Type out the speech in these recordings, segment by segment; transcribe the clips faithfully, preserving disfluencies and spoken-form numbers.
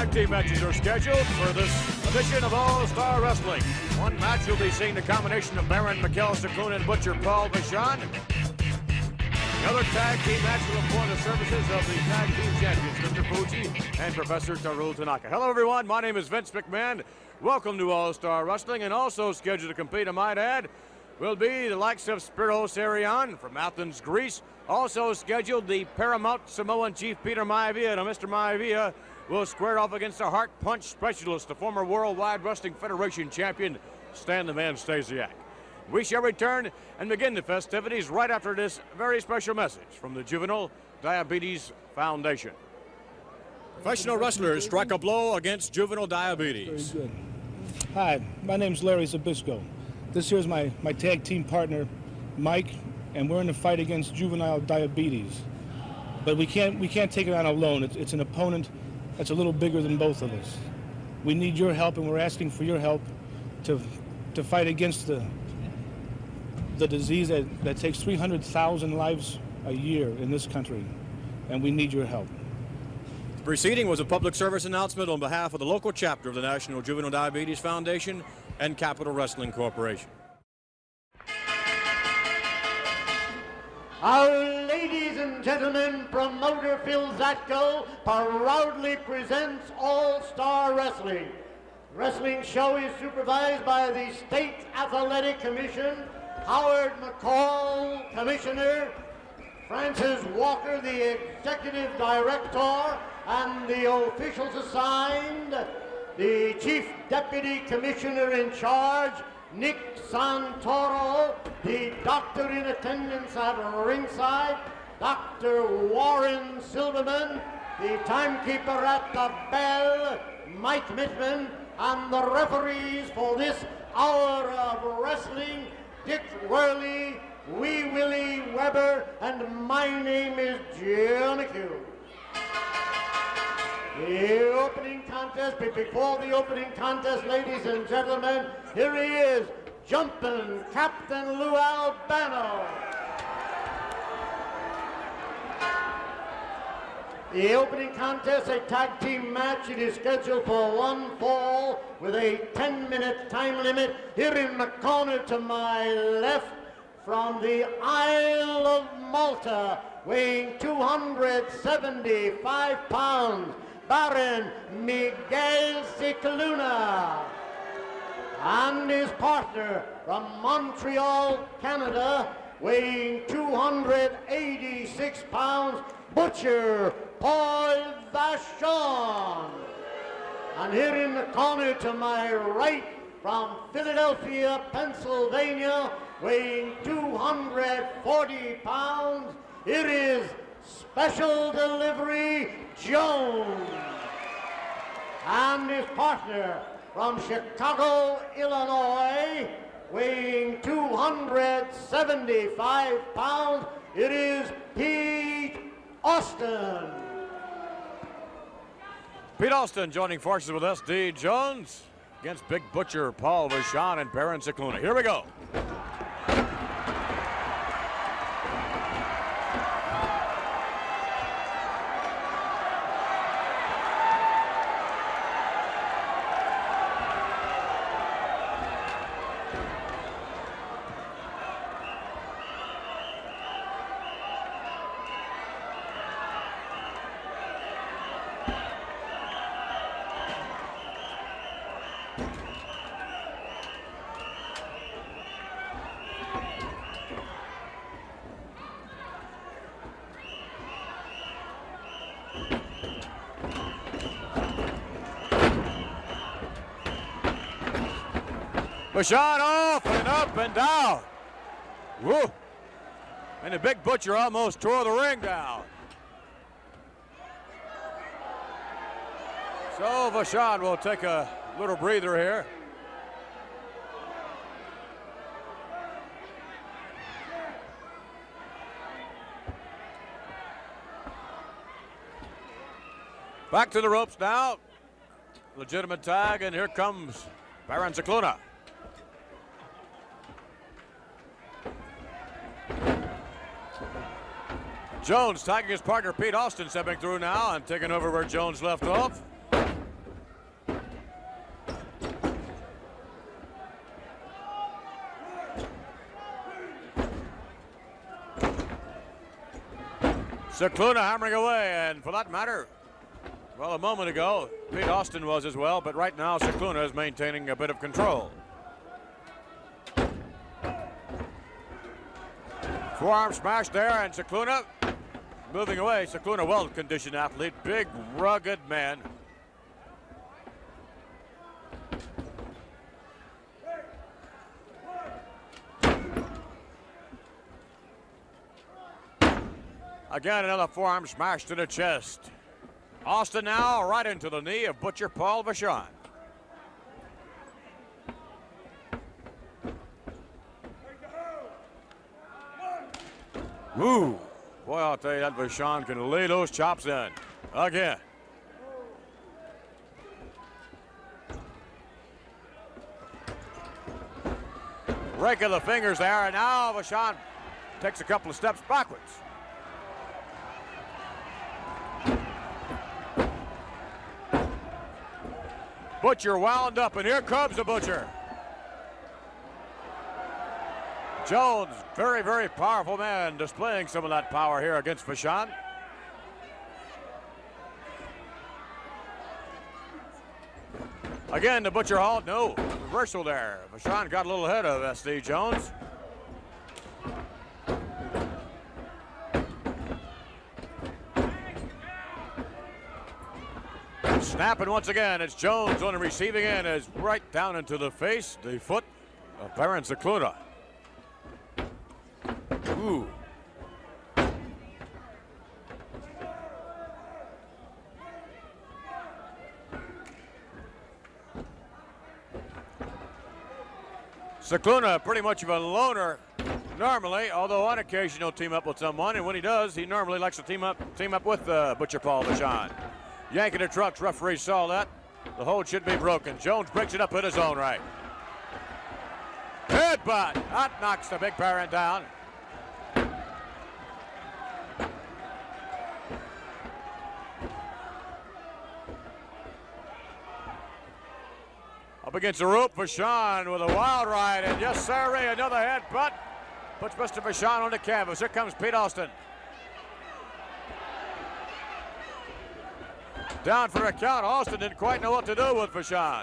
tag team matches are scheduled for this edition of All-Star Wrestling. One match you'll be seeing the combination of Baron Mikhail Cicluna and Butcher Paul Vachon. The other tag team match will employ the services of the tag team champions, Mister Fuji and Professor Toru Tanaka. Hello, everyone. My name is Vince McMahon. Welcome to All-Star Wrestling, and also scheduled to compete, I might add, will be the likes of Spiros Arion from Athens, Greece. Also scheduled the Paramount Samoan Chief Peter Maivia. Now, Mister Maivia will square off against the Heart Punch specialist, the former Worldwide Wrestling Federation champion, Stan the Man Stasiak. We shall return and begin the festivities right after this very special message from the Juvenile Diabetes Foundation. Professional wrestlers strike a blow against juvenile diabetes. Very good. Hi, my name's Larry Zbyszko. This here's my, my tag team partner, Mike, and we're in a fight against juvenile diabetes. But we can't, we can't take it on alone. It's, it's an opponent that's a little bigger than both of us. We need your help, and we're asking for your help to, to fight against the, the disease that, that takes three hundred thousand lives a year in this country, and we need your help. The preceding was a public service announcement on behalf of the local chapter of the National Juvenile Diabetes Foundation and Capital Wrestling Corporation. Our ladies and gentlemen, promoter Phil Zatko proudly presents All-Star Wrestling. The wrestling show is supervised by the State Athletic Commission, Howard McCall, Commissioner, Francis Walker, the Executive Director, and the officials assigned, the Chief Deputy Commissioner in charge, Nick Santoro, the doctor in attendance at ringside, Doctor Warren Silverman, the timekeeper at the bell, Mike Mittman, and the referees for this hour of wrestling, Dick Worley, Wee Willie Weber, and my name is Jim McHugh. The opening contest, but before the opening contest, ladies and gentlemen, here he is, Jumpin' Captain Lou Albano. The opening contest, a tag team match. It is scheduled for one fall with a ten minute time limit. Here in the corner to my left, from the Isle of Malta, weighing two hundred seventy-five pounds, Baron Miguel Cicluna, and his partner from Montreal, Canada, weighing two hundred eighty-six pounds, Butcher Paul Vachon. And here in the corner to my right, from Philadelphia, Pennsylvania, weighing two hundred forty pounds, it is Special Delivery Jones. And his partner from Chicago, Illinois, weighing two hundred seventy-five pounds, it is Pete Austin. Pete Austin joining forces with S D Jones against Big Butcher Paul Vachon and Baron Cicluna. Here we go. Vachon off and up and down. Woo! And the Big Butcher almost tore the ring down. So Vachon will take a little breather here. Back to the ropes now. Legitimate tag, and here comes Baron Cicluna. Jones tagging his partner Pete Austin, stepping through now and taking over where Jones left off. Cicluna hammering away, and for that matter, well, a moment ago, Pete Austin was as well, but right now Cicluna is maintaining a bit of control. Forearm smash there, and Cicluna moving away. Cicluna, well-conditioned athlete, big, rugged man. Again, another forearm smash to the chest. Austin now right into the knee of Butcher Paul Vachon. Woo! Boy, I'll tell you that Vachon can lay those chops in. Again. Rake of the fingers there, and now Vachon takes a couple of steps backwards. Butcher wound up, and here comes the Butcher. Jones, very, very powerful man, displaying some of that power here against Vachon. Again, the Butcher halt, no, reversal there. Vachon got a little ahead of S D Jones. Snapping once again, it's Jones on the receiving end, is right down into the face, the foot of Baron Cicluna. Ooh. Cicluna, pretty much of a loner normally, although on occasion he'll team up with someone, and when he does, he normally likes to team up team up with uh, Butcher Paul Vachon. Yanking the trucks, referee saw that. The hold should be broken. Jones breaks it up in his own right. Headbutt, that knocks the big Baron down. Up against the rope, Vachon with a wild ride, and yes, sir, another headbutt. Puts Mister Vachon on the canvas. Here comes Pete Austin. Down for a count. Austin didn't quite know what to do with Vachon.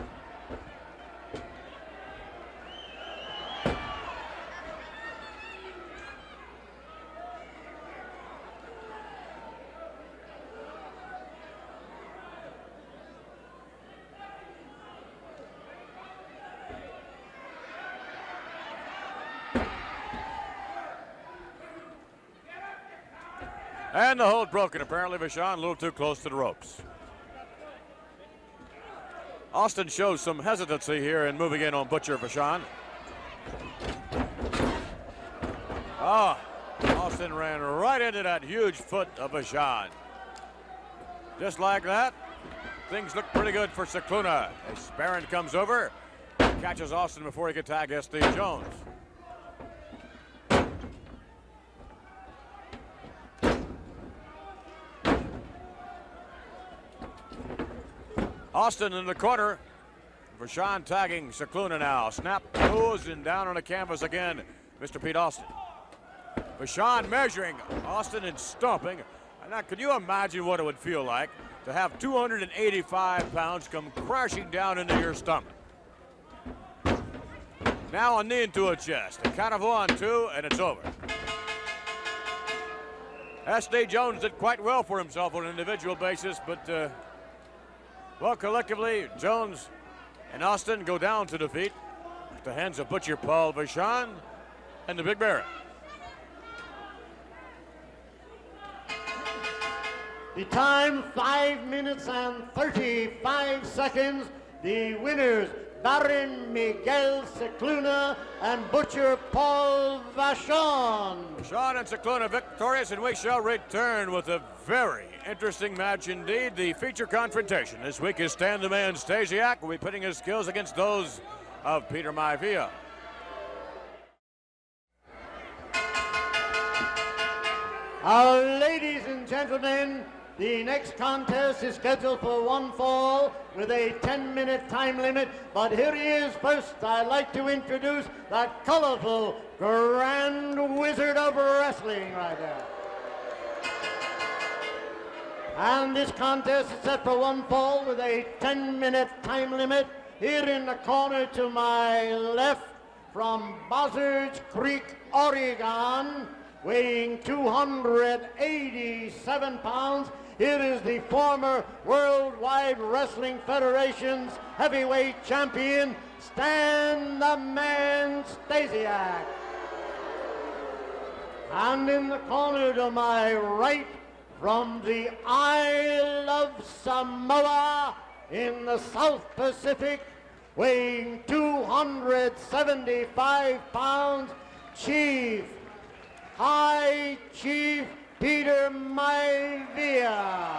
And the hold broken. Apparently Vachon a little too close to the ropes. Austin shows some hesitancy here in moving in on Butcher Vachon. Oh, Austin ran right into that huge foot of Vachon. Just like that, things look pretty good for Cicluna. As Baron comes over, catches Austin before he can tag S D Jones. Austin in the corner. Vachon tagging Cicluna now. Snap goes and down on the canvas again. Mister Pete Austin. Vachon measuring Austin and stomping. Now, could you imagine what it would feel like to have two hundred eighty-five pounds come crashing down into your stomach? Now a knee into a chest. A count of one, two, and it's over. S D Jones did quite well for himself on an individual basis, but uh, well, collectively, Jones and Austin go down to defeat at the hands of Butcher Paul Vachon and the Big Baron. The time, five minutes and thirty-five seconds. The winners, Baron Miguel Cicluna and Butcher Paul Vachon. Vachon and Cicluna victorious, and we shall return with a very interesting match indeed. The feature confrontation this week is Stan the Man Stasiak will be pitting his skills against those of Peter Maivia. Our ladies and gentlemen, the next contest is scheduled for one fall with a ten minute time limit, but here he is first. I'd like to introduce that colorful Grand Wizard of Wrestling right there. And this contest is set for one fall with a ten minute time limit. Here in the corner to my left, from Buzzards Creek, Oregon, weighing two hundred eighty-seven pounds. Here is the former Worldwide Wrestling Federation's heavyweight champion, Stan the Man Stasiak. And in the corner to my right, from the Isle of Samoa in the South Pacific, weighing two hundred seventy-five pounds, Chief, High Chief Peter Maivia.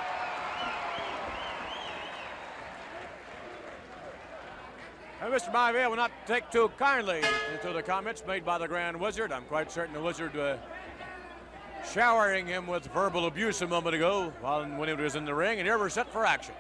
And Mister Maivia will not take too kindly into the comments made by the Grand Wizard. I'm quite certain the Wizard uh, showering him with verbal abuse a moment ago while when he was in the ring, and here we're set for action.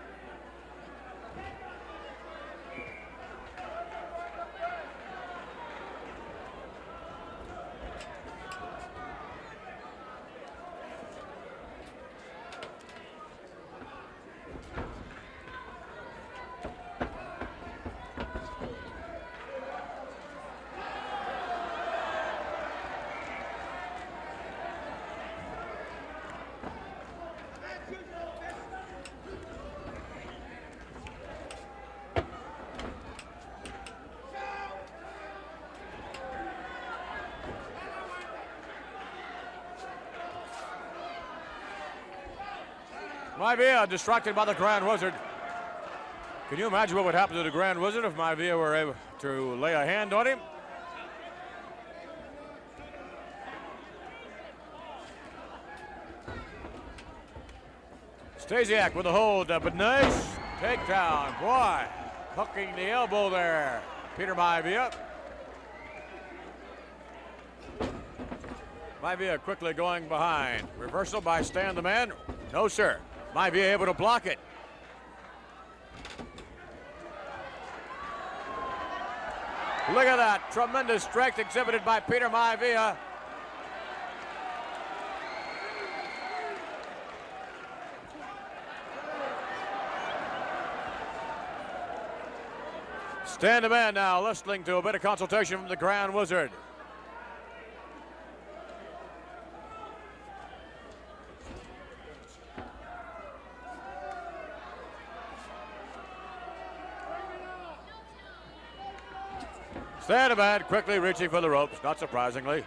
Maivia distracted by the Grand Wizard. Can you imagine what would happen to the Grand Wizard if Maivia were able to lay a hand on him? Stasiak with a hold, uh, but nice takedown. Boy, hooking the elbow there. Peter Maivia. Maivia quickly going behind. Reversal by Stan the Man. No, sir. Maivia able to block it. Look at that. Tremendous strength exhibited by Peter Maivia. Stan the Man now listening to a bit of consultation from the Grand Wizard. Stan the Man quickly reaching for the ropes, not surprisingly.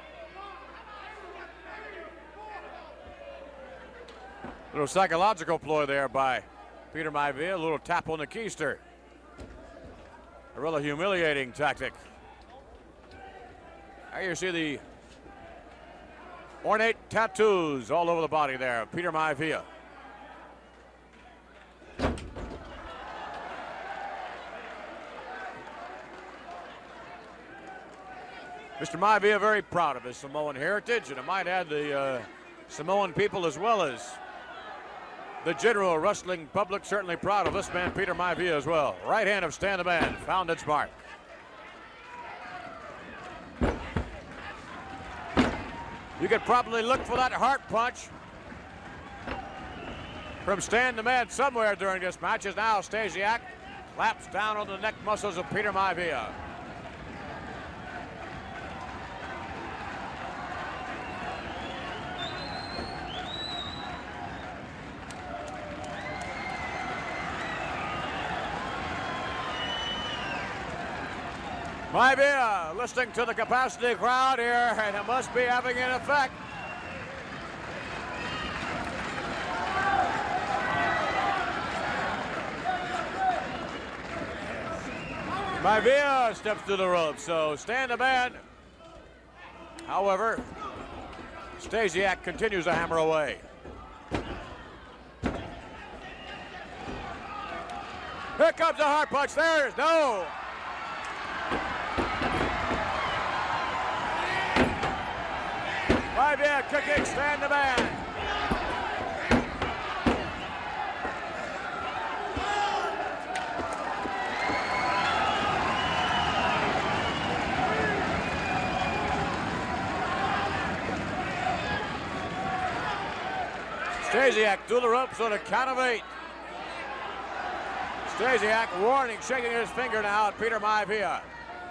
Little psychological ploy there by Peter Maivia, a little tap on the keister. A rather humiliating tactic. There you see the ornate tattoos all over the body there, Peter Maivia. Mister Maivia very proud of his Samoan heritage, and I might add the uh, Samoan people as well as the general wrestling public certainly proud of this man, Peter Maivia, as well. Right hand of Stan the Man found its mark. You could probably look for that heart punch from Stan the Man somewhere during this match, as now Stasiak claps down on the neck muscles of Peter Maivia. Maivia listening to the capacity crowd here, and it must be having an effect. Maivia steps to the rope, so Stan the Man. However, Stasiak continues to hammer away. Here comes the heart punch. There is no. Maivia kicking Stan the Man. Stasiak through the ropes on a count of eight. Stasiak warning, shaking his finger now at Peter Maivia.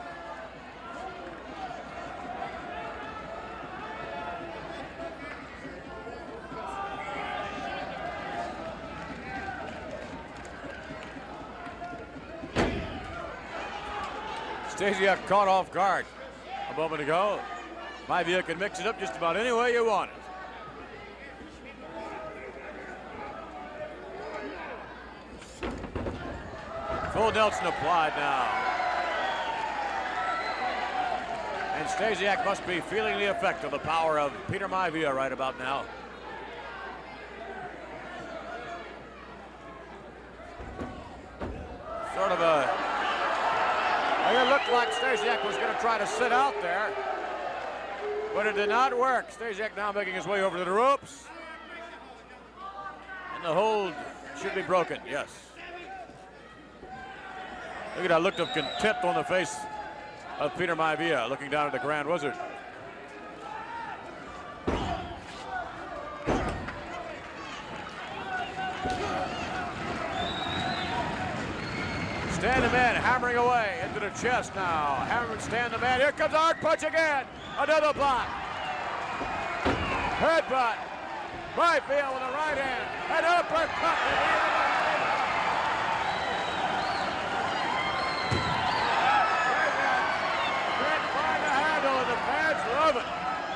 Stasiak caught off guard a moment ago. Maivia can mix it up just about any way you want it. Full Nelson applied now. And Stasiak must be feeling the effect of the power of Peter Maivia right about now. Sort of a... It looked like Stasiak was going to try to sit out there, but it did not work. Stasiak now making his way over to the ropes. And the hold should be broken, yes. Look at that look of contempt on the face of Peter Maivia, looking down at the Grand Wizard. Stan the Man hammering away into the chest now. Hammering Stan the Man. Here comes a hard punch again. Another block. Headbutt. Maivia with the right hand. An uppercut. The fans love it.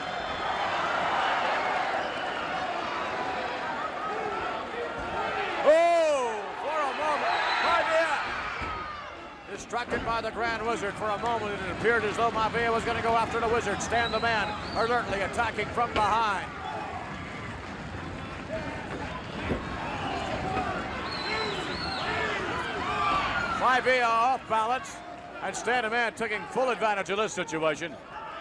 Oh, for a moment, Maivia distracted by the Grand Wizard for a moment. It appeared as though Maivia was going to go after the Wizard. Stan the Man alertly attacking from behind. Maivia off balance, and Stan the Man taking full advantage of this situation.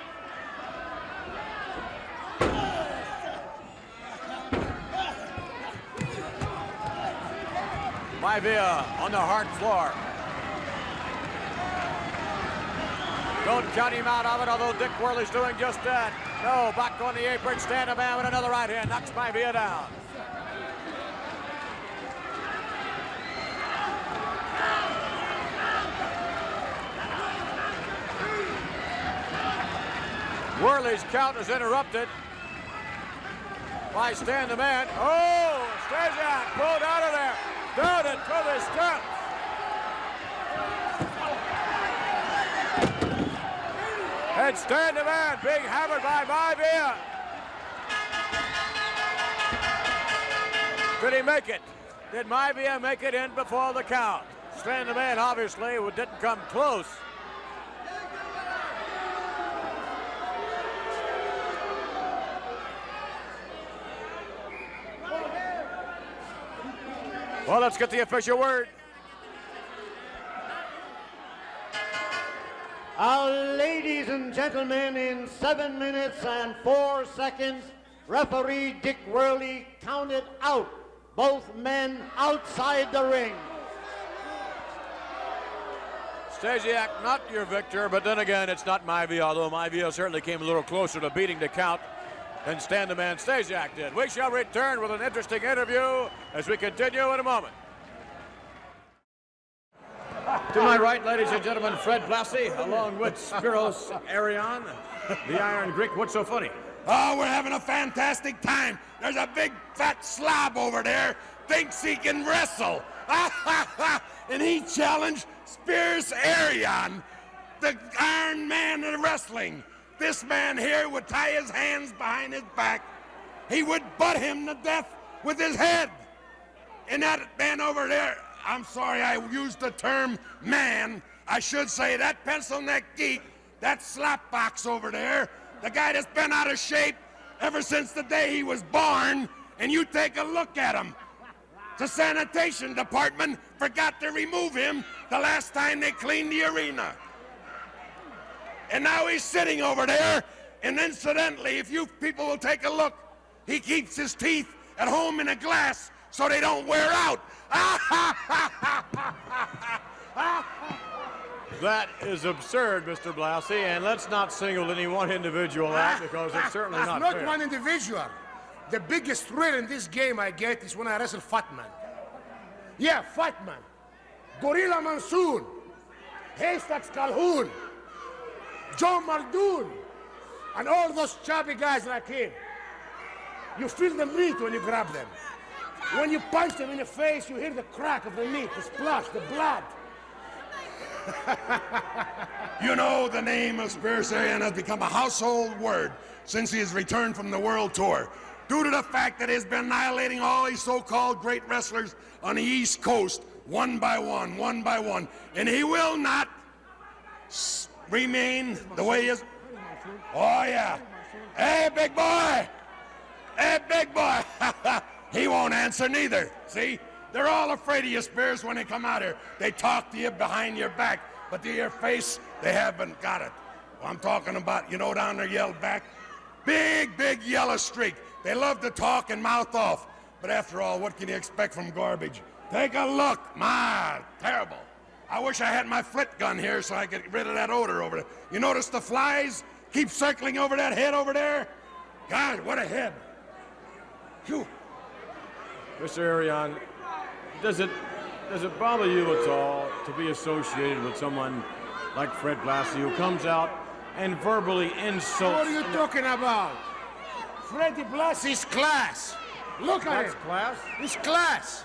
Maivia on the hard floor. Don't count him out of it, although Dick Worley's doing just that. No, back on the apron, Stan the Man with another right hand, knocks Maivia down. Worley's count is interrupted by Stan the Man. Oh, Stasiak pulled out of there. Down and through the steps. And Stan the Man being hammered by Maivia. Did he make it? Did Maivia make it in before the count? Stan the Man obviously didn't come close. Well, let's get the official word. Uh, ladies and gentlemen, in seven minutes and four seconds, referee Dick Worley counted out both men outside the ring. Stasiak, not your victor, but then again, it's not Maivia, although Maivia certainly came a little closer to beating the count than Stan the Man Stasiak did. We shall return with an interesting interview as we continue in a moment. To my right, ladies and gentlemen, Fred Blassie, along with Spiros Arion, the Iron Greek. What's so funny? Oh, we're having a fantastic time. There's a big fat slob over there, thinks he can wrestle. And he challenged Spiros Arion, the Iron Man of wrestling. This man here would tie his hands behind his back. He would butt him to death with his head. And that man over there, I'm sorry I used the term man. I should say that pencil neck geek, that slapbox over there, the guy that's been out of shape ever since the day he was born, and you take a look at him. The sanitation department forgot to remove him the last time they cleaned the arena. And now he's sitting over there, and incidentally, if you people will take a look, he keeps his teeth at home in a glass so they don't wear out. That is absurd, Mister Blassie, and let's not single any one individual out because it's certainly That's not not fair. one individual. The biggest thrill in this game I get is when I wrestle Fat Man. Yeah, Fat Man. Gorilla Monsoon. Haystacks Calhoun. Joe Muldoon. And all those chubby guys like him. You feel the meat when you grab them. When you punch them in the face, you hear the crack of the meat, the splash, the blood. You know, the name of Spears Arian has become a household word since he has returned from the world tour, due to the fact that he's been annihilating all these so-called great wrestlers on the East Coast, one by one, one by one. And he will not remain the way he is. Oh, yeah. Hey, big boy! Hey, big boy! He won't answer neither. See? They're all afraid of you, Spears, when they come out here. They talk to you behind your back, but to your face, they haven't got it. Well, I'm talking about, you know, down there yelled back? Big, big yellow streak. They love to talk and mouth off. But after all, what can you expect from garbage? Take a look. My, terrible. I wish I had my flit gun here so I could get rid of that odor over there. You notice the flies keep circling over that head over there? God, what a head. Phew. Mister Arian, does it, does it bother you at all to be associated with someone like Fred Blassie, who comes out and verbally insults? What are you talking about? Freddie Blassie's class. Look at That's him. class? It's class.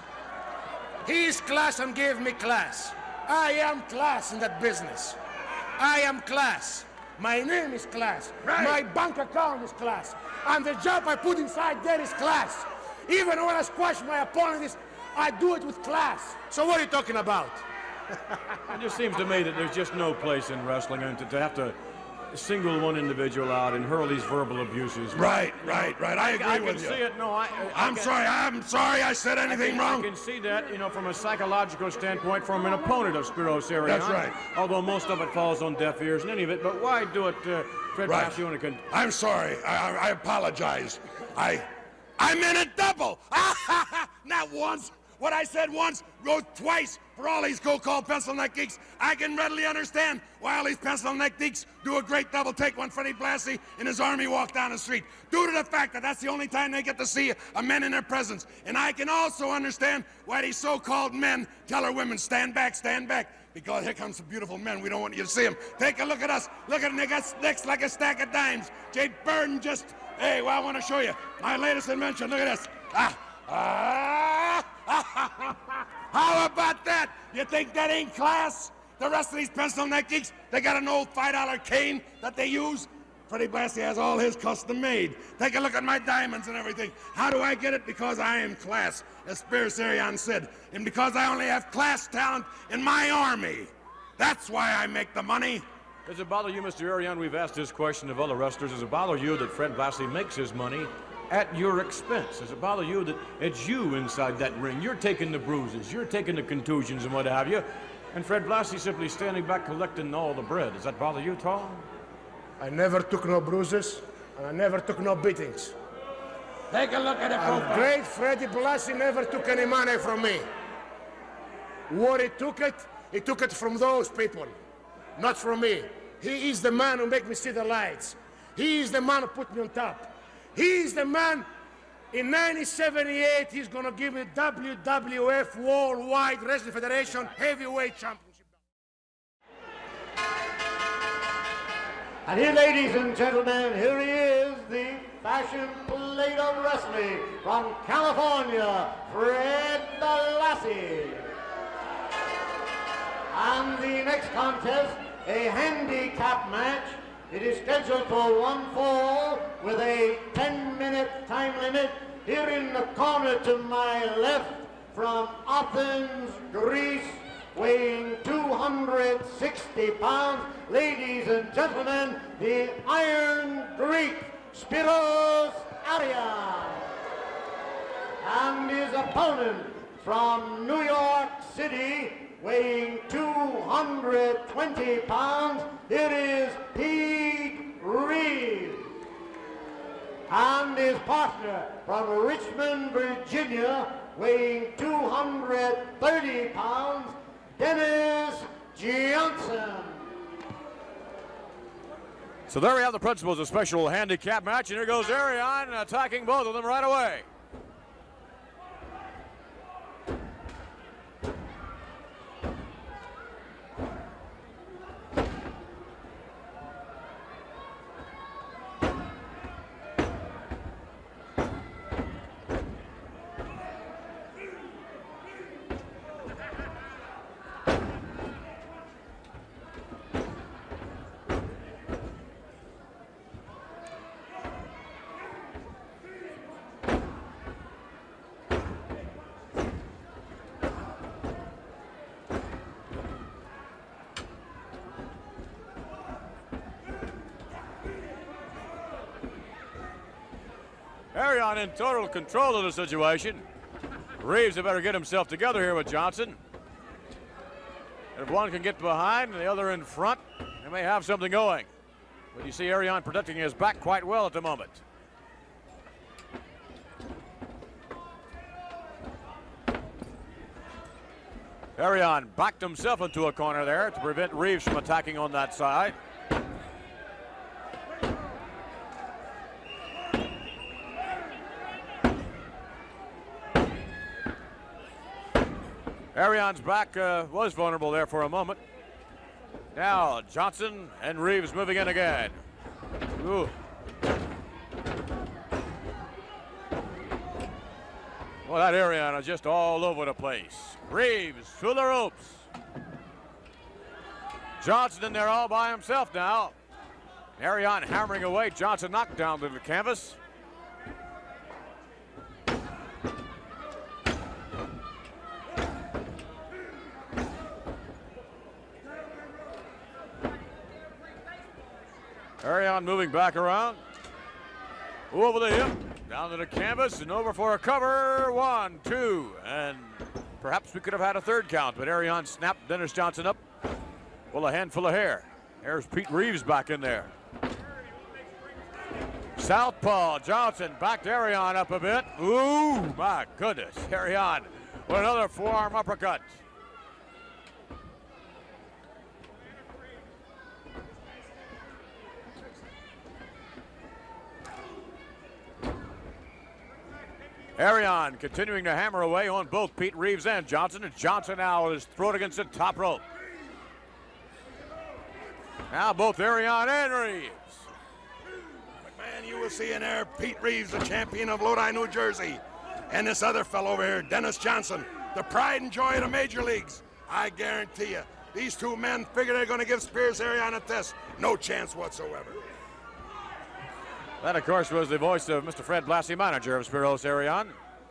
He is class and gave me class. I am class in that business. I am class. My name is class. Right. My bank account is class. And the job I put inside there is class. Even when I squash my opponent, is, I do it with class. So what are you talking about? It just seems to me that there's just no place in wrestling and to, to have to single one individual out and hurl these verbal abuses. Right, right, right. I agree I with can you. see it. No, I. I I'm can, sorry. I'm sorry I said anything I can, wrong. I can see that, you know, from a psychological standpoint, from an opponent of Spiros Arian. That's right. Although most of it falls on deaf ears and any of it. But why do it, uh, Fred Right. Blassie? When can... I'm sorry. I, I, I apologize. I, I meant it double. Not once. What I said once goes twice for all these so-called pencil neck geeks. I can readily understand why all these pencil neck geeks do a great double take when Freddie Blassie and his army walk down the street, due to the fact that that's the only time they get to see a man in their presence. And I can also understand why these so-called men tell our women, stand back, stand back, because here comes some beautiful men. We don't want you to see them. Take a look at us. Look at them. They got necks like a stack of dimes. Jade Burton just, hey, well, I want to show you my latest invention. Look at this. Ah. Ah! How about that? You think that ain't class? The rest of these pencil neck geeks, they got an old five dollar cane that they use. Freddie Blassie has all his custom made. Take a look at my diamonds and everything. How do I get it? Because I am class, as Spears Arian said. And because I only have class talent in my army. That's why I make the money. Does it bother you, Mister Arian? We've asked this question of other wrestlers. Does it bother you that Fred Blassie makes his money at your expense? Does it bother you that it's you inside that ring? You're taking the bruises, you're taking the contusions and what have you, and Fred Blassie simply standing back collecting all the bread. Does that bother you at all? I never took no bruises, and I never took no beatings. Take a look at it, And great Freddie Blassie never took any money from me. What he took it, he took it from those people, not from me. He is the man who make me see the lights. He is the man who put me on top. He's the man, in nineteen seventy-eight, he's gonna give me W W F Worldwide Wrestling Federation Heavyweight Championship. And here, ladies and gentlemen, here he is, the fashion plate of wrestling from California, Fred Blassie. And the next contest, a handicap match. It is scheduled for one fall with a ten minute time limit. Here in the corner to my left, from Athens, Greece, weighing two hundred sixty pounds, ladies and gentlemen, the Iron Greek, Spiros Arian. And his opponent from New York City, weighing two hundred twenty pounds, it is Pete Reed. And his partner from Richmond, Virginia, weighing two hundred thirty pounds, Dennis Johnson. So there we have the principles of special handicap match, and here goes Arion attacking both of them right away. Arion in total control of the situation. Reeves had better get himself together here with Johnson. If one can get behind and the other in front, they may have something going. But you see Arion protecting his back quite well at the moment. Arion backed himself into a corner there to prevent Reeves from attacking on that side. Arion's back uh, was vulnerable there for a moment. Now Johnson and Reeves moving in again. Ooh. Well, that Arion is just all over the place. Reeves through the ropes. Johnson in there all by himself now. Arion hammering away. Johnson knocked down to the canvas. Arion moving back around. Over the hip, down to the canvas, and over for a cover. One, two, and perhaps we could have had a third count, but Arion snapped Dennis Johnson up. Well, a handful of hair. There's Pete Reeves back in there. Southpaw Johnson backed Arion up a bit. Ooh, my goodness. Arion with another forearm uppercut. Arion continuing to hammer away on both Pete Reeves and Johnson. And Johnson now is thrown against the top rope. Now both Arion and Reeves. McMahon, you will see in there Pete Reeves, the champion of Lodi, New Jersey. And this other fellow over here, Dennis Johnson, the pride and joy of the major leagues. I guarantee you, these two men figure they're going to give Spears Arion a test. No chance whatsoever. That, of course, was the voice of Mister Fred Blassie, manager of Spiros Arion.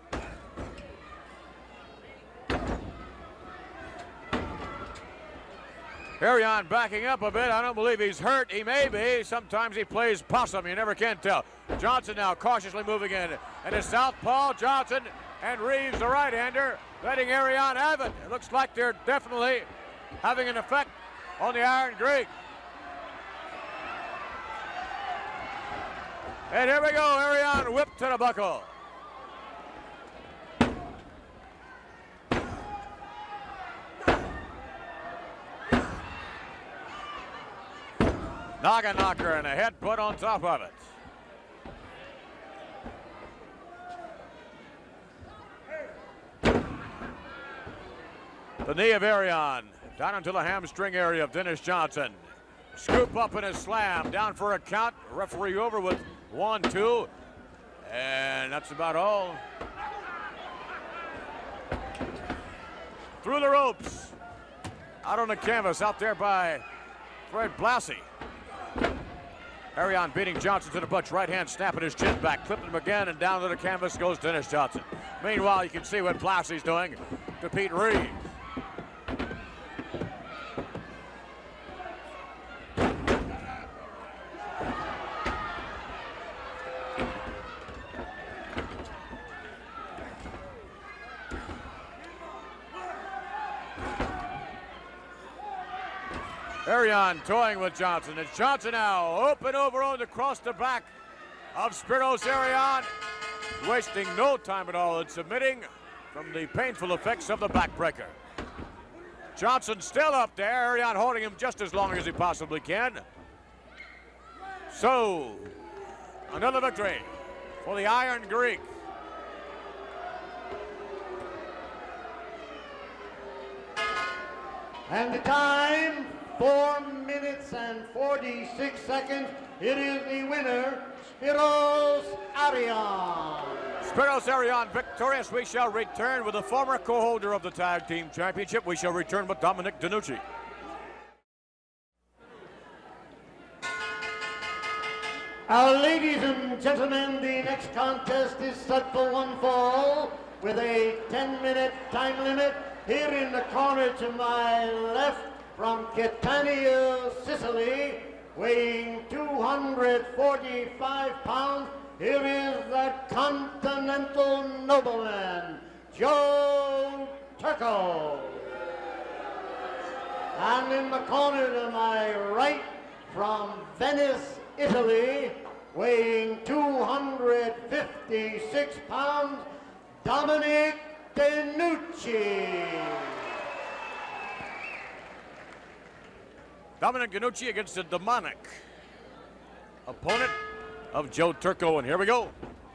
Arion backing up a bit. I don't believe he's hurt. He may be. Sometimes he plays possum. You never can tell. Johnson now cautiously moving in. And it's southpaw Johnson and Reeves, the right-hander, letting Arion have it. It looks like they're definitely having an effect on the Iron Greek. And here we go, Arion whipped to the buckle. Noggin knocker and a headbutt on top of it. The knee of Arion down into the hamstring area of Dennis Johnson. Scoop up and a slam, down for a count. Referee over with one, two, and that's about all. Through the ropes, out on the canvas, out there by Fred Blassie. Arion beating Johnson to the punch, right hand snapping his chin back, clipping him again, and down to the canvas goes Dennis Johnson. Meanwhile, you can see what Blassie's doing to Pete Reeves. Arion toying with Johnson. It's Johnson now open over on the cross the back of Spiros Arion, wasting no time at all in submitting from the painful effects of the backbreaker. Johnson still up there. Arion holding him just as long as he possibly can. So, another victory for the Iron Greek. And the time, four minutes and forty-six seconds. It is the winner, Spiros Arion. Spiros Arion victorious. We shall return with the former co-holder of the Tag Team Championship. We shall return with Dominic DeNucci. Our ladies and gentlemen, the next contest is set for one fall with a ten minute time limit. Here in the corner to my left from Catania, Sicily, weighing two hundred forty-five pounds, here is that continental nobleman, Joe Turco. And in the corner to my right from Venice, Italy, weighing two hundred fifty-six pounds, Dominic DeNucci. Dominic DeNucci against the demonic opponent of Joe Turco, and here we go.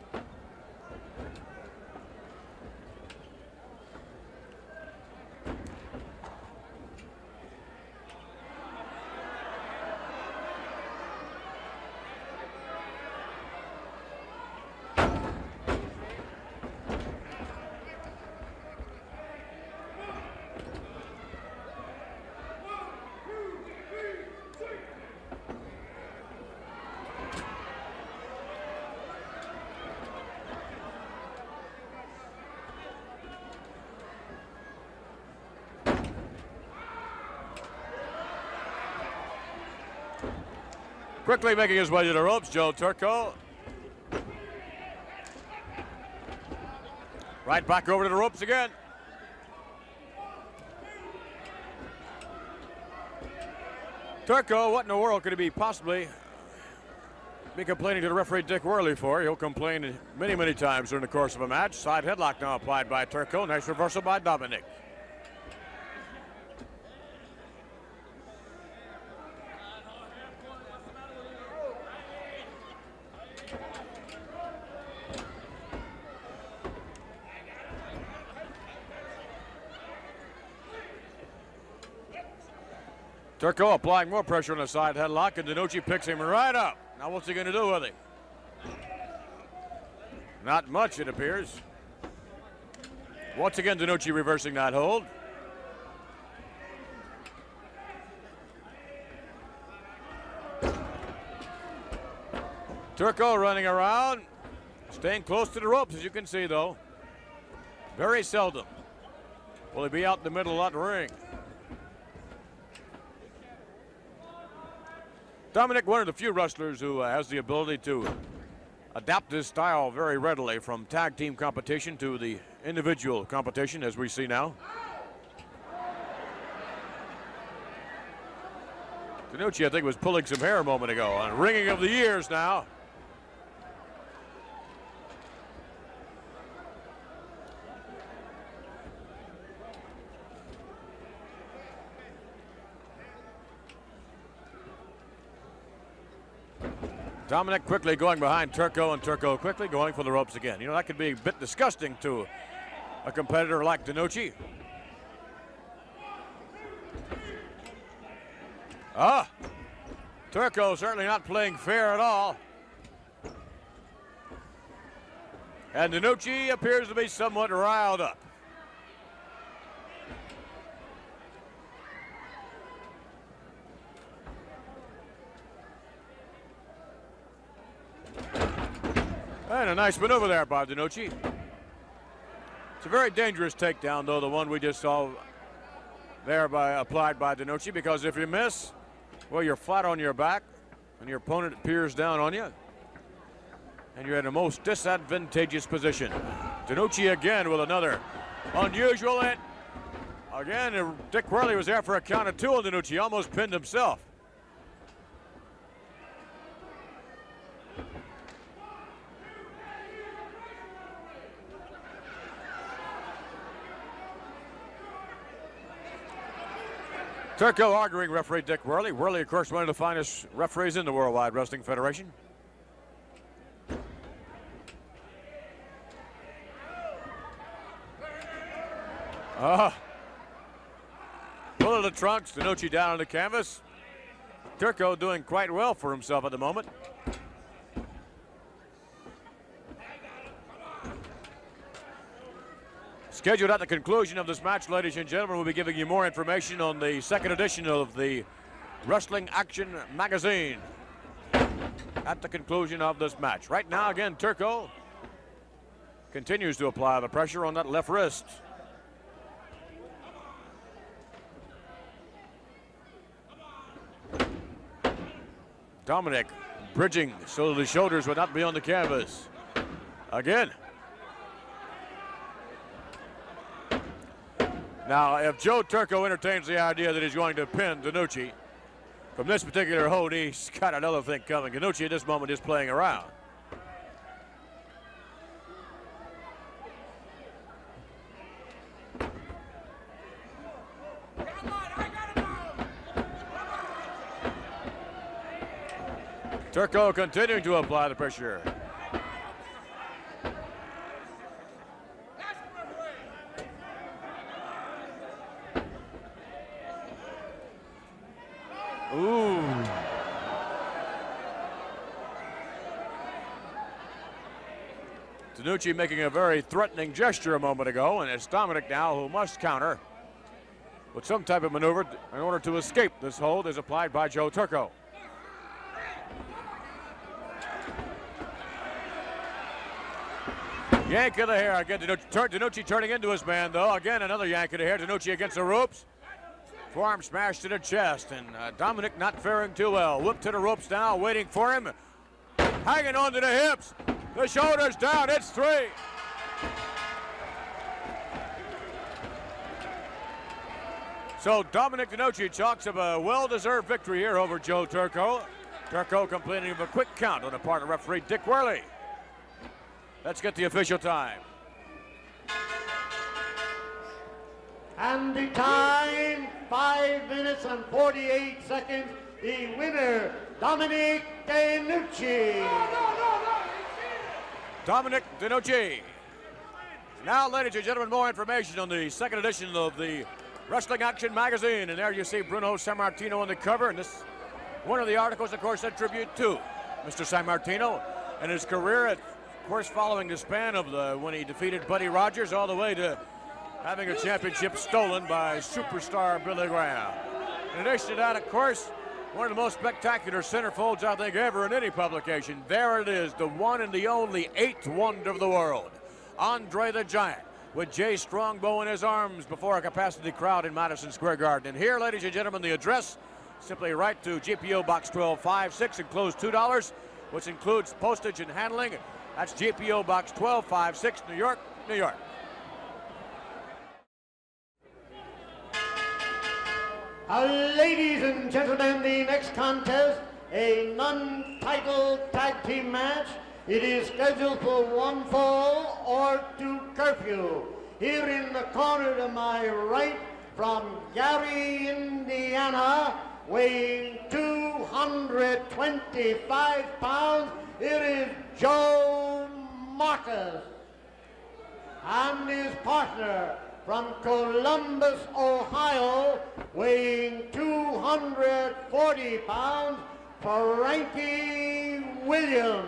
Quickly making his way to the ropes, Joe Turco. Right back over to the ropes again. Turco, what in the world could he be possibly be complaining to the referee Dick Worley for? He'll complain many, many times during the course of a match. Side headlock now applied by Turco. Nice reversal by Dominic. Turco applying more pressure on the side headlock, and DeNucci picks him right up. Now what's he going to do with it? Not much, it appears. Once again, DeNucci reversing that hold. Turco running around, staying close to the ropes, as you can see, though. Very seldom will he be out in the middle of that ring. Dominic, one of the few wrestlers who uh, has the ability to adapt his style very readily from tag team competition to the individual competition, as we see now. DeNucci, I think, was pulling some hair a moment ago on Ringing of the Years now. Dominic quickly going behind Turco, and Turco quickly going for the ropes again. You know, that could be a bit disgusting to a competitor like DeNucci. Ah, Turco certainly not playing fair at all. And DeNucci appears to be somewhat riled up. And a nice maneuver there by DeNucci. It's a very dangerous takedown, though, the one we just saw there by applied by DeNucci, because if you miss, well, you're flat on your back, and your opponent peers down on you, and you're in a most disadvantageous position. DeNucci again with another unusual hit. Again, Dick Worley was there for a count of two, and DeNucci almost pinned himself. Turco arguing referee Dick Worley. Worley, of course, one of the finest referees in the Worldwide Wrestling Federation. Ah. Pull of the trunks, DiNucci down on the canvas. Turco doing quite well for himself at the moment. Scheduled at the conclusion of this match, ladies and gentlemen, we'll be giving you more information on the second edition of the Wrestling Action Magazine at the conclusion of this match. Right now, again, Turco continues to apply the pressure on that left wrist. Dominic bridging so the shoulders would not be on the canvas. Again. Now, if Joe Turco entertains the idea that he's going to pin DiNucci, from this particular hold, he's got another thing coming. DiNucci at this moment is playing around. Turco continuing to apply the pressure. Ooh. DiNucci making a very threatening gesture a moment ago, and it's Dominic now who must counter with some type of maneuver in order to escape this hold as applied by Joe Turco. Yank of the hair again. DiNucci, DiNucci turning into his man, though. Again, another yank of the hair. DiNucci against the ropes. Forearm smashed to the chest, and uh, Dominic not faring too well. Whip to the ropes now, waiting for him. Hanging on to the hips. The shoulders down. It's three. So Dominic DiNucci chalks up a well-deserved victory here over Joe Turco. Turco complaining of a quick count on the part of referee Dick Worley. Let's get the official time. And the time, five minutes and forty-eight seconds. The winner, Dominic DiNucci. Dominic DiNucci. Now, ladies and gentlemen, more information on the second edition of the Wrestling Action Magazine. And there you see Bruno Sammartino on the cover. And this, one of the articles, of course, a tribute to Mister Sammartino and his career, at, of course, following the span of the when he defeated Buddy Rogers all the way to having a championship stolen by superstar Billy Graham. In addition to that, of course, one of the most spectacular centerfolds I think ever in any publication. There it is, the one and the only eighth wonder of the world, Andre the Giant, with Jay Strongbow in his arms before a capacity crowd in Madison Square Garden. And here, ladies and gentlemen, the address, simply write to G P O Box twelve fifty-six, enclosed two dollars, which includes postage and handling. That's G P O Box twelve fifty-six, New York, New York. Uh, ladies and gentlemen, the next contest, a non-title tag team match. It is scheduled for one fall or two curfew. Here in the corner to my right, from Gary, Indiana, weighing two hundred twenty-five pounds, it is Joe Marcus. And his partner, from Columbus, Ohio, weighing two hundred forty pounds, Frankie Williams.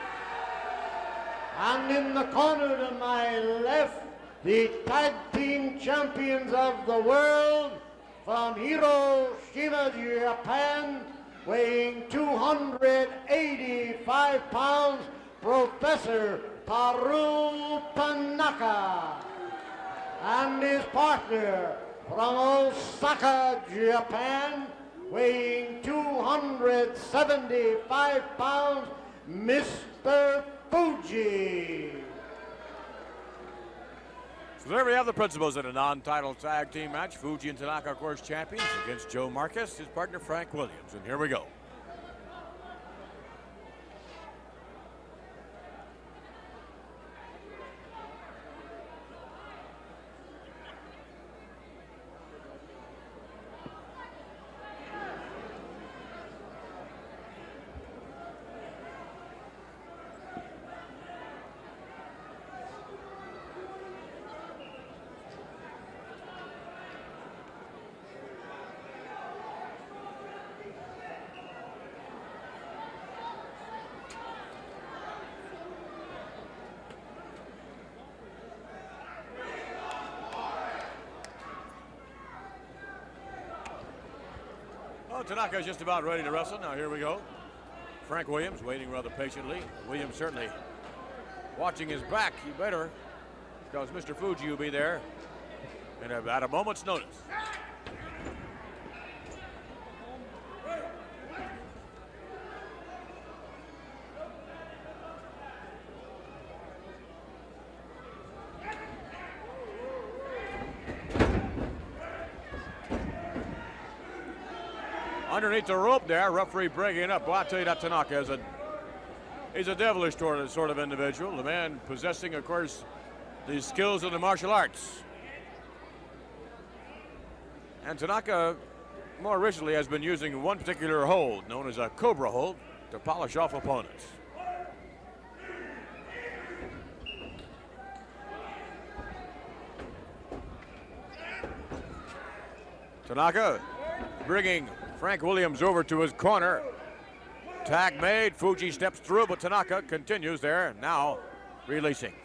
And in the corner to my left, the tag team champions of the world, from Hiroshima, Japan, weighing two hundred eighty-five pounds, Professor Toru Tanaka. And his partner, from Osaka, Japan, weighing two hundred seventy-five pounds, Mister Fuji. So there we have the principals in a non-title tag team match. Fuji and Tanaka, of course, champions against Joe Marcus, his partner Frank Williams. And here we go. Well, Tanaka's just about ready to wrestle. Now here we go. Frank Williams waiting rather patiently. Williams certainly watching his back. He better, because Mister Fuji will be there and at a moment's notice. Underneath the rope there, referee breaking up. Well, I'll tell you that Tanaka is a, he's a devilish sort of individual. The man possessing, of course, the skills of the martial arts. And Tanaka, more recently, has been using one particular hold, known as a Cobra hold, to polish off opponents. Tanaka bringing Frank Williams over to his corner. Tag made. Fuji steps through, but Tanaka continues there. Now releasing.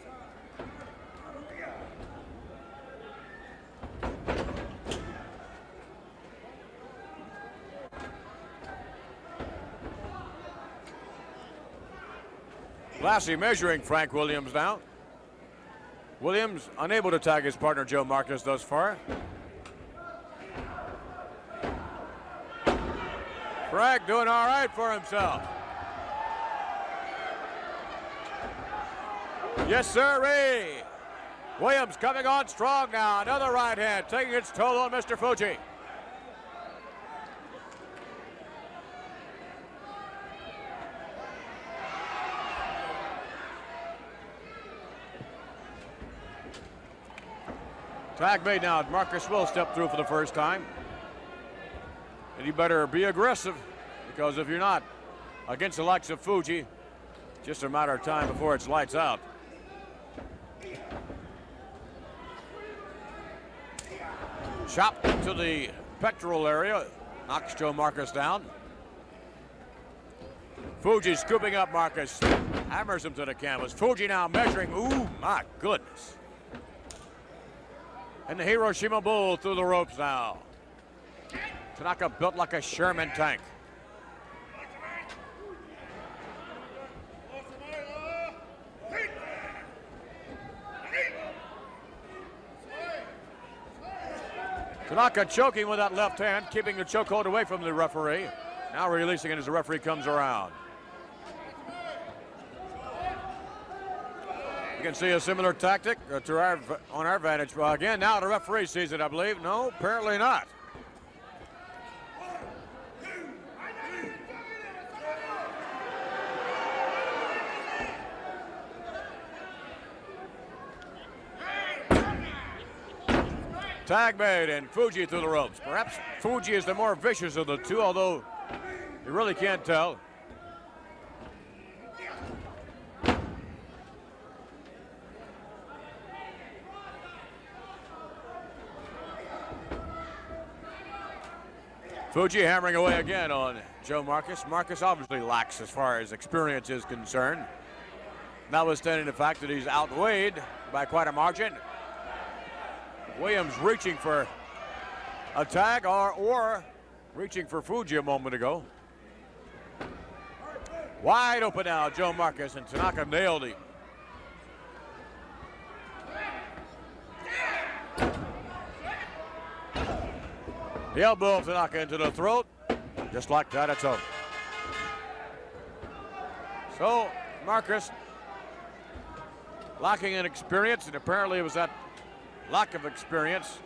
Blassie measuring Frank Williams now. Williams unable to tag his partner Joe Marcus thus far. Frank doing all right for himself. Yes, sir. Williams coming on strong now. Another right hand taking its toll on Mister Fuji. Tag made now. Marcus will step through for the first time. And you better be aggressive, because if you're not against the likes of Fuji, just a matter of time before it's lights out. Chop to the pectoral area, knocks Joe Marcus down. Fuji scooping up Marcus, hammers him to the canvas. Fuji now measuring, ooh, my goodness. And the Hiroshima Bull through the ropes now. Tanaka built like a Sherman tank. Tanaka choking with that left hand, keeping the chokehold away from the referee. Now releasing it as the referee comes around. You can see a similar tactic uh, to our, on our vantage. Well, again, now the referee sees it, I believe. No, apparently not. Tag made and Fuji through the ropes. Perhaps Fuji is the more vicious of the two, although you really can't tell. Fuji hammering away again on Joe Marcus. Marcus obviously lacks as far as experience is concerned, notwithstanding the fact that he's outweighed by quite a margin. Williams reaching for a tag or, or reaching for Fuji a moment ago. Wide open now, Joe Marcus, and Tanaka nailed him. The elbow of Tanaka into the throat. Just like that, it's over. So, Marcus lacking in experience, and apparently it was that lack of experience.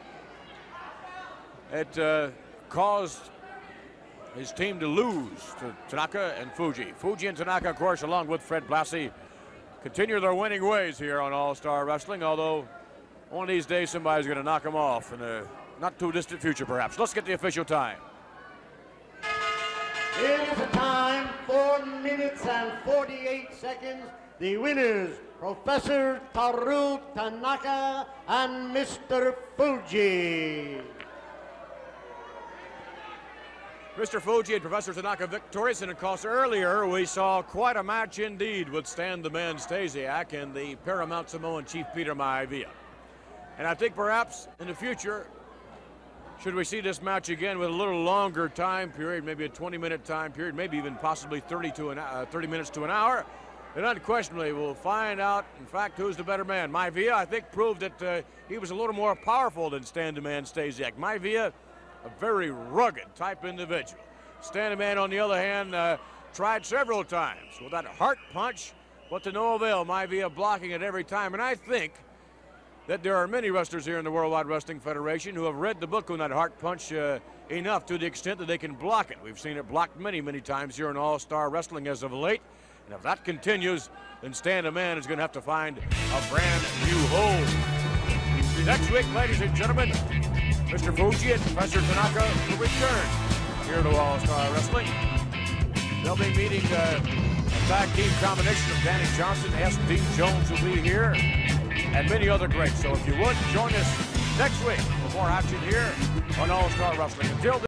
It uh, caused his team to lose to Tanaka and Fuji. Fuji and Tanaka, of course, along with Fred Blassie, continue their winning ways here on All-Star Wrestling, although one of these days somebody's going to knock them off in a not too distant future, perhaps. Let's get the official time. It is a time, four minutes and forty-eight seconds. The winners, Professor Toru Tanaka and Mister Fuji. Mister Fuji and Professor Tanaka victorious, and of course earlier we saw quite a match indeed with Stan the Man Stasiak and the Paramount Samoan Chief Peter Maivia. And I think perhaps in the future, Should we see this match again with a little longer time period, maybe a twenty minute time period, maybe even possibly thirty, to an, uh, thirty minutes to an hour, then unquestionably we'll find out, in fact, who's the better man. Maivia, I think, proved that uh, he was a little more powerful than Stan the Man Stasiak. Maivia, a very rugged type individual. Stan the Man, on the other hand, uh, tried several times with that heart punch, but to no avail. Maivia blocking it every time, and I think that there are many wrestlers here in the Worldwide Wrestling Federation who have read the book on that heart punch uh, enough to the extent that they can block it. We've seen it blocked many, many times here in All-Star Wrestling as of late. And if that continues, then Stan the Man is going to have to find a brand new home. Next week, ladies and gentlemen, Mister Fuji and Professor Tanaka will return here to All-Star Wrestling. They'll be meeting uh, a tag team combination of Danny Johnson, S. D. Jones will be here, and many other greats. So if you would, join us next week for more action here on All-Star Wrestling. Until then,